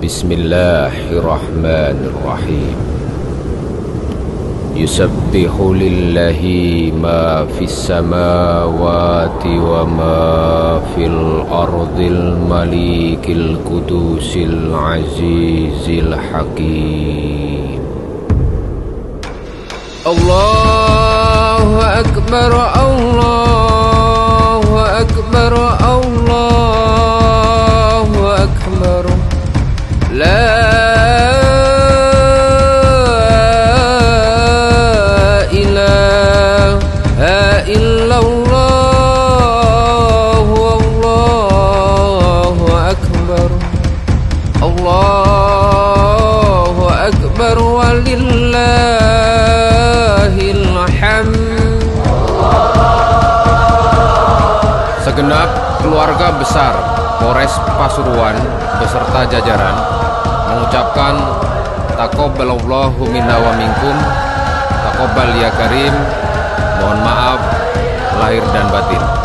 Bismillahirrahmanirrahim. Yusabbihu lillahi ma fis samawati wa ma fil ardil malikil qudusil azizil hakim. Allahu akbar, Allahu akbar, Allahu akbar. La ilaha illallah, Allahu akbar, Allahu akbar, walillahil hamd. Segenap keluarga besar Polres Pasuruan beserta jajaran mengucapkan taqabbalallahu minna wa minkum, taqabbal ya karim, mohon maaf lahir dan batin.